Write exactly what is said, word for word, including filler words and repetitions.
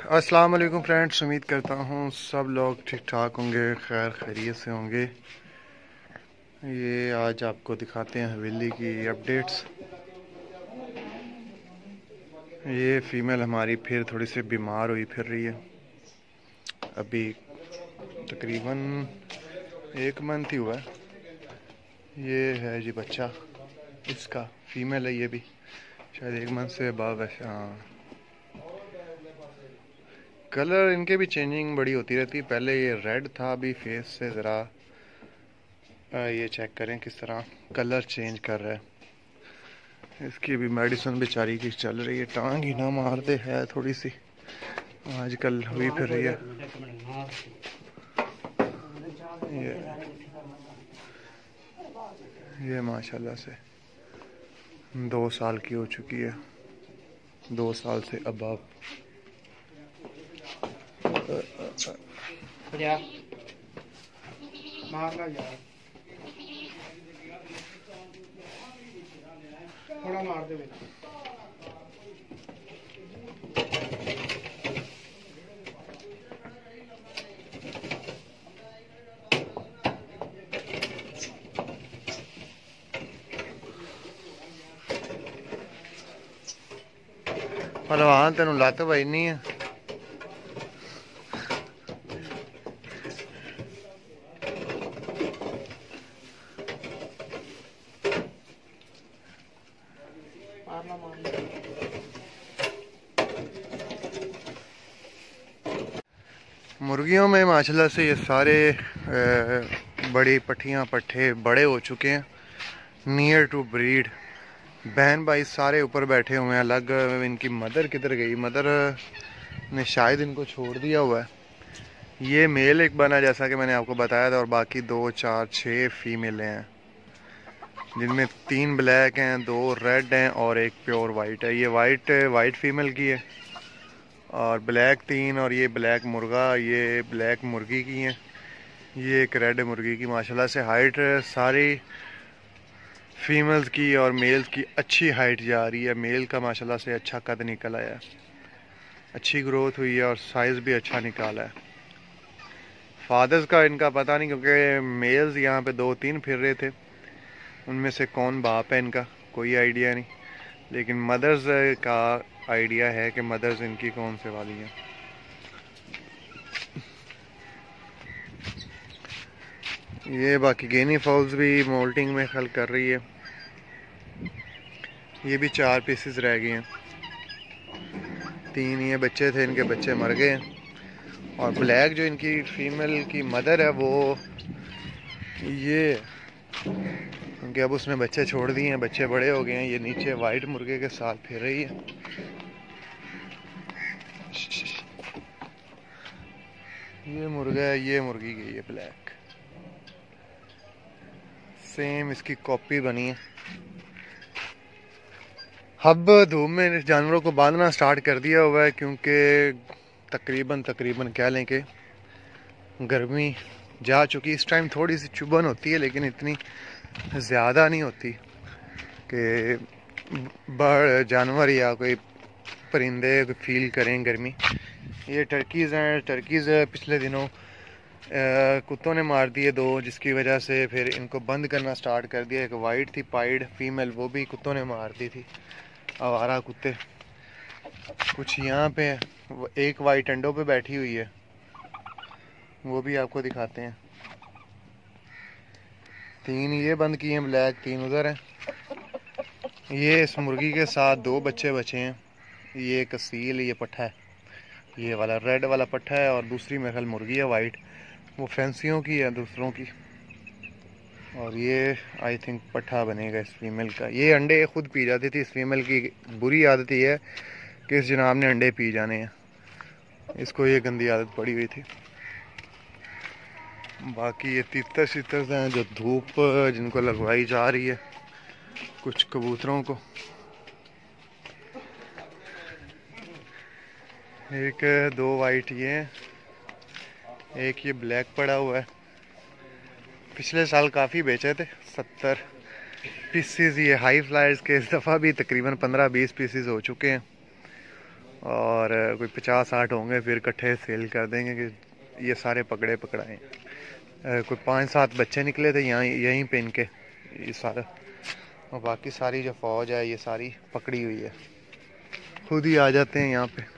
अस्सलाम वालेकुम फ्रेंड्स, उम्मीद करता हूँ सब लोग ठीक ठाक होंगे, खैर खैरियत से होंगे। ये आज आपको दिखाते हैं हवेली की अपडेट्स। ये फीमेल हमारी फिर थोड़ी सी बीमार हुई फिर रही है। अभी तकरीबन एक मंथ ही हुआ है। ये है जी बच्चा इसका, फीमेल है ये भी, शायद एक मंथ से अबव है। हाँ, कलर इनके भी चेंजिंग बड़ी होती रहती है। पहले ये रेड था, अभी फेस से ज़रा ये चेक करें किस तरह कलर चेंज कर रहा है। इसकी भी मेडिसिन बेचारी की चल रही है, टांग ही ना मार दे है थोड़ी सी आजकल हुई फिर रही है। ये ये माशाल्लाह से दो साल की हो चुकी है, दो साल से अबव। थोड़ा मार दे। पहलवान तेन लत्त बजनी है। मुर्गियों में माशाल्लाह से ये सारे बड़ी पट्टियाँ पट्ठे बड़े हो चुके हैं, नियर टू ब्रीड। बहन भाई सारे ऊपर बैठे हुए हैं अलग। इनकी मदर किधर गई? मदर ने शायद इनको छोड़ दिया हुआ है। ये मेल एक बना जैसा कि मैंने आपको बताया था, और बाकी दो चार छः फीमेलें हैं, जिनमें तीन ब्लैक हैं, दो रेड हैं और एक प्योर वाइट है। ये वाइट वाइट फीमेल की है, और ब्लैक तीन, और ये ब्लैक मुर्गा, ये ब्लैक मुर्गी की है, ये एक रेड मुर्गी की। माशाल्लाह से हाइट सारी फीमेल्स की और मेल्स की अच्छी हाइट जा रही है। मेल का माशाल्लाह से अच्छा कद निकल आया है, अच्छी ग्रोथ हुई है और साइज़ भी अच्छा निकाला है। फादर्स का इनका पता नहीं, क्योंकि मेल्स यहाँ पे दो तीन फिर रहे थे, उनमें से कौन बाप है इनका कोई आइडिया नहीं। लेकिन मदर्स का आइडिया है कि मदर्स इनकी कौन से वाली हैं। ये बाकी गेनी फॉल्स भी मोल्टिंग में खल कर रही है। ये भी चार पीसेस रह गए हैं, तीन ये बच्चे थे, इनके बच्चे मर गए हैं। और ब्लैक जो इनकी फीमेल की मदर है वो ये, क्योंकि अब उसने बच्चे छोड़ दिए हैं, बच्चे बड़े हो गए हैं। ये नीचे वाइट मुर्गे के साथ फिर रही है। ये मुर्गा है, ये मुर्गी गई है ब्लैक। सेम इसकी कॉपी बनी है। अब धूप में जानवरों को बांधना स्टार्ट कर दिया हुआ है, क्योंकि तकरीबन तकरीबन कह लें कि गर्मी जा चुकी। इस टाइम थोड़ी सी चुभन होती है, लेकिन इतनी ज़्यादा नहीं होती कि बड़ जानवर या कोई परिंदे फील करें गर्मी। ये टर्कीज़ हैं, टर्कीज़ पिछले दिनों कुत्तों ने मार दिए दो, जिसकी वजह से फिर इनको बंद करना स्टार्ट कर दिया। एक वाइट थी पाइड फीमेल, वो भी कुत्तों ने मार दी थी, आवारा कुत्ते। कुछ यहाँ पे एक वाइट अंडों पे बैठी हुई है, वो भी आपको दिखाते हैं। तीन ये बंद किए हैं ब्लैक, तीन उधर हैं। ये इस मुर्गी के साथ दो बच्चे बचे हैं। ये एक सील, ये पट्ठा है, ये वाला रेड वाला पट्ठा है, और दूसरी मेरे ख्याल मुर्गी है वाइट, वो फैंसियों की है दूसरों की। और ये आई थिंक पट्ठा बनेगा इस फीमेल का। ये अंडे खुद पी जाती थी। इस फीमेल की बुरी आदत ये है कि इस जनाब ने अंडे पी जाने हैं, इसको ये गंदी आदत पड़ी हुई थी। बाकी ये तीतर शीतर हैं जो धूप जिनको लगवाई जा रही है कुछ कबूतरों को। एक दो वाइट ये हैं, एक ये ब्लैक पड़ा हुआ है। पिछले साल काफ़ी बेचे थे, सत्तर पीसीज ये हाई फ्लायर्स के। इस दफ़ा भी तकरीबन पंद्रह बीस पीसीज हो चुके हैं। और कोई पचास साठ होंगे, फिर इकट्ठे सेल कर देंगे कि ये सारे पकड़े पकड़ाए। कोई पाँच सात बच्चे निकले थे यहाँ यहीं पे इनके, ये सारा। और बाकी सारी जो फ़ौज है ये सारी पकड़ी हुई है, खुद ही आ जाते हैं यहाँ पे।